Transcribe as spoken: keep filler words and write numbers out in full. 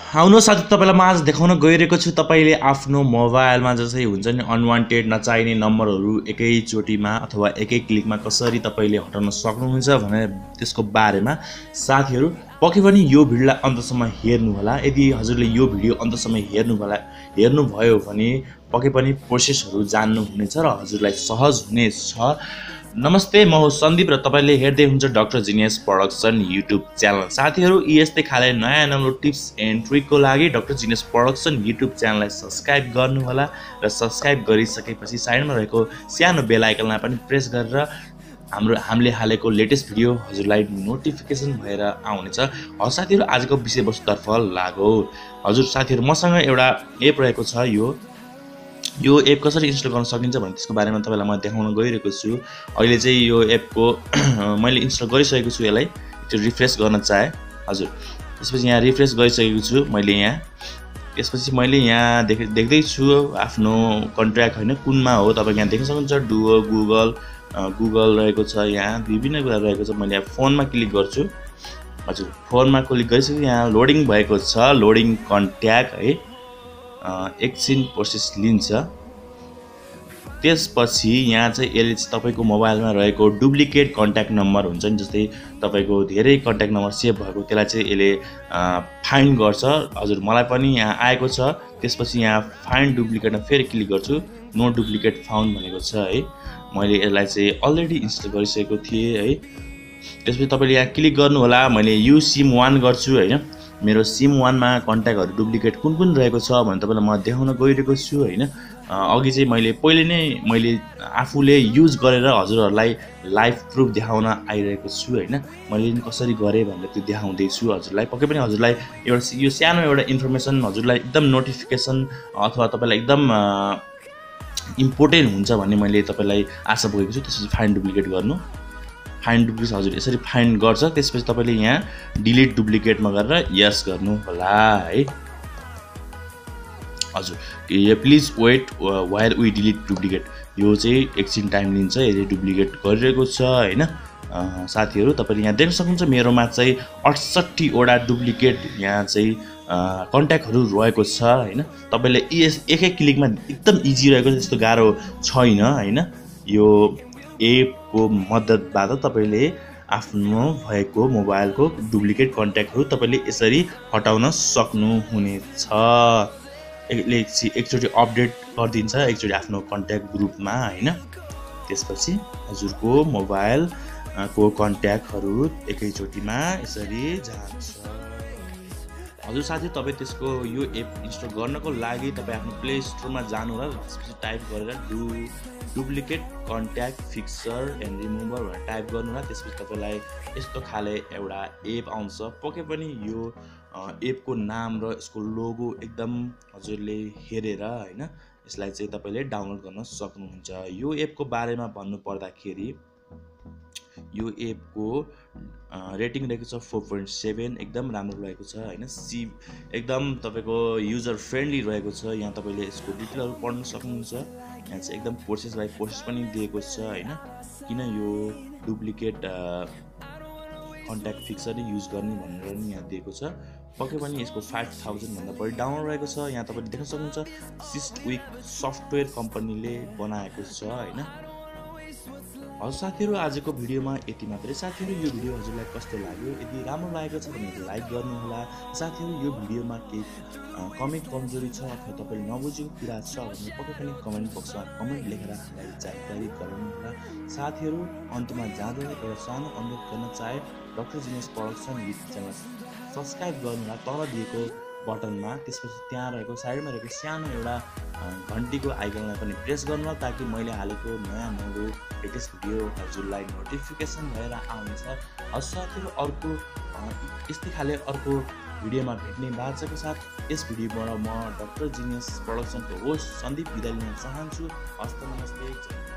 आउनु साथी तपाईलाई म आज देखाउन गइरहेको छु तपाईले आफ्नो मोबाइलमा जसै हुन्छ नि अनवान्टेड नचाहिने नम्बरहरू एकैचोटीमा अथवा एकै क्लिकमा कसरी तपाईले हटाउन सक्नुहुन्छ भने त्यसको बारेमा साथीहरु पक्कै पनि यो भिडियोलाई अन्तसम्म हेर्नु होला। यदि हजुरले यो भिडियो अन्तसम्म हेर्नु होला हेर्नु भयो भने पक्कै पनि प्रोसेसहरु जान्नु हुनेछ र हजुरलाई सहज हुनेछ। नमस्ते, म हो सन्दीप र तपाईले हेर्दै हुन्छ doctor genius production YouTube channel. साथीहरु यस्तै खाले नयाँ नयाँ टिप्स एन्ड ट्रिकको लागि डक्टर जिनियस प्रोडक्सन युट्युब च्यानललाई सब्स्क्राइब गर्नु होला र सब्स्क्राइब गरिसकेपछि साइडमा रहेको सानो बेल आइकनलाई पनि प्रेस गरेर हाम्रो हामीले हालेको लेटेस्ट भिडियो हजुरलाई नोटिफिकेसन भएर आउनेछ। हजुर साथीहरु आजको विषयवस्तुतर्फ लागौ। हजुर साथीहरु मसँग एउटा एप रहेको छ। यो यो एप कसरी इन्स्टल गर्न सकिन्छ भने त्यसको बारेमा तपाईलाई म देखाउन गइरहेको छु। अहिले चाहिँ यो एपको मैले इन्स्टल गरिसकेको छु। यसलाई त्यो रिफ्रेश गर्न चाहे हजुर। त्यसपछि यहाँ रिफ्रेश गरिसकेको छु मैले यहाँ। त्यसपछि मैले यहाँ देख देख्दै छु आफ्नो कन्ट्र्याक्ट हैन कुनमा हो तपाईले यहाँ देख्न सक्नुहुन्छ। डुओ गुगल गुगल रहेको छ, यहाँ विभिन्न कुरा रहेको छ। मैले यहाँ फोनमा क्लिक गर्छु। हजुर फोनमा क्लिक गरिसकेपछि यहाँ लोडिङ भएको छ, लोडिङ कन्ट्याक्ट है। एकछिन प्रोसेस लिन्छ। त्यसपछि यहाँ चाहिँ यसले तपाईको मोबाइलमा रहेको डुप्लिकेट कन्ट्याक्ट नम्बर हुन्छ नि, जस्तै तपाईको धेरै कन्ट्याक्ट नम्बर सेभ भएको त्यसलाई चाहिँ यसले फाइन्ड गर्छ। हजुर मलाई पनि यहाँ आएको छ। त्यसपछि यहाँ फाइन्ड डुप्लिकेटमा फेरि क्लिक गर्छु। नो डुप्लिकेट फाउन्ड भनेको छ है। मैले यसलाई चाहिँ अलरेडी इन्स्टल गरिसकेको थिएँ है। त्यसपछि तपाईले यहाँ क्लिक गर्नु होला। मैले यु सिम वान गर्छु हैन। मेरो सिम वान मा कन्ट्याक्टहरु डुप्लिकेट कुन कुन रहेको छ भने तपाईलाई म देखाउन गइरहेको छु हैन। अघि चाहिँ मैले पहिले नै मैले आफूले युज गरेर हजुरहरुलाई लाइभ प्रुफ देखाउन आइरहेको छु हैन। मैले कसरी गरे भनेर त्यो देखाउँदै छु हजुरलाई। पक्कै पनि हजुरलाई एउटा यो सानो एउटा इन्फर्मेसन हजुरलाई एकदम नोटिफिकेसन अथवा तपाईलाई एकदम इम्पोर्टेन्ट हुन्छ भन्ने मैले तपाईलाई आशा बोकेको छु। त्यसपछि फाइन्ड डुप्लिकेट गर्नु। फाइन्ड डुप्लिकेट हजुर यसरी फाइन्ड गर्छ। त्यसपछि तपाईले यहाँ डिलिट डुप्लिकेटमा गरेर यस गर्नु होला है। हजुर यो please wait while we delete duplicate, यो चाहिँ एकछिन टाइम लिन्छ। यसले डुप्लिकेट गरिरहेको छ हैन। साथीहरु तपाईले यहाँ देख्न सक्नुहुन्छ मेरोमा चाहिँ अठसट्ठी वटा डुप्लिकेट यहाँ चाहिँ कन्ट्याक्टहरु रहेको छ हैन। तपाईले एकै क्लिकमा एकदम इजी रहेको छ, त्यस्तो गाह्रो छैन हैन। यो एपको मद्दतबाट तपाईले आफ्नो भएको मोबाइलको डुप्लिकेट कन्ट्याक्टहरु तपाईले यसरी हटाउन सक्नुहुनेछ। यसले एकचोटी अपडेट गरिदिन्छ एकचोटी आफ्नो कन्ट्याक्ट ग्रुपमा हैन। त्यसपछि हजुरको मोबाइलको कन्ट्याक्टहरु एकैचोटीमा यसरी जान्छ। हजुर साथी तपाई त्यसको यो एप इन्स्टल गर्नको लागि तपाई आफ्नो प्ले स्टोरमा जानु होला। त्यसपछि टाइप गरेर डु duplicate contact fixer and remover भनेर टाइप गर्नु होला। त्यसपछि तपाईलाई यस्तो खाले एउटा एप आउँछ। पक्कै पनि यो एपको नाम र यसको लोगो एकदम हजुरले हेरेर हैन यसलाई चाहिँ तपाईले डाउनलोड गर्न सक्नुहुन्छ। यो एपको बारेमा भन्नु पर्दाखेरि यो एपको रेटिङ रहेको छ फोर पोइन्ट सेभेन, एकदम राम्रो रहेको छ हैन। सी एकदम तपाईको युजर फ्रेन्डली रहेको छ। यहाँ तपाईले यसको डिटेलहरु पढ्न सक्नुहुन्छ। यहाँ चाहिँ एकदम प्रोसेस बाइ प्रोसेस पनि दिएको छ हैन। किन यो डुप्लिकेट कन्ट्याक्ट फिक्सर युज गर्ने भनेर नि यहाँ दिएको छ। पक्कै पनि यसको फाइभ थाउजन्ड भन्दा बढी डाउनलोड रहेको छ। यहाँ तपाईले देख्न सक्नुहुन्छ सिस्ट विक सफ्टवेयर कम्पनीले बनाएको छ हैन। हजुर साथीहरु आजको भिडियोमा यति मात्रै। साथीहरु यो भिडियो हजुरलाई कस्तो लाग्यो? यदि राम्रो लागेको छ भने लाइक गर्नु होला। साथीहरु यो भिडियोमा केही कमी कमजोरी छ अथवा तपाईले नबुझेको कुरा छ भने पक्कै पनि कमेन्ट बक्समा कमेन्ट लेखेर हामीलाई जानकारी गराउनु होला। साथीहरु अन्तमा जाँदै एउटा सानो अनुरोध गर्न चाहे doctor genius production YouTube channel subscribe गर्नु होला तल दिएको बटनमा। त्यसपछि त्यहाँ रहेको साइडमा रहेको सानो एउटा घन्टीको आइकनलाई पनि प्रेस गर्नु होला ताकि मैले हालेको नयाँ नयाँ लेटेस्ट भिडियो हजुरलाई नोटिफिकेसन भएर आउनेछ। हजुर साथीहरु अर्को यस्तै खाले अर्को भिडियोमा भेट्ने बाचाको साथ यस भिडियोबाट म डक्टर जिनियस प्रोडक्सनको होस्ट सन्दीप बिदा लिन चाहन्छु। हस्त नमस्ते।